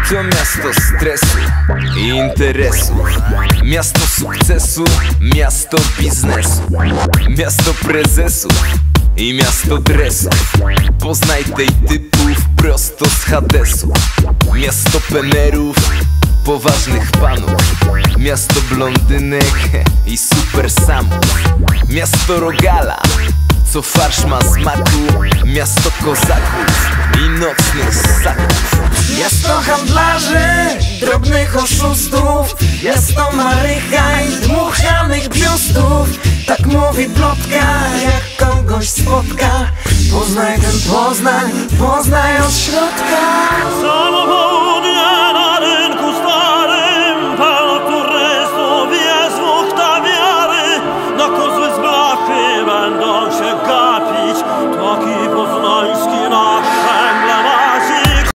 To miasto stresu i interesów, miasto sukcesu, miasto biznesu, miasto prezesów i miasto dresów. Poznaj tej typów prosto z Hadesu. Miasto penerów, poważnych panów, miasto blondynek i super samów. Miasto rogala, co farsz ma smaku, miasto kozaków i nocnych ssaków. Miasto handlarzy, drobnych oszustów, miasto marycha i dmuchanych biustów. Tak mówi plotka, jak kogoś spotka. Poznaj ten Poznań, poznaj od środka.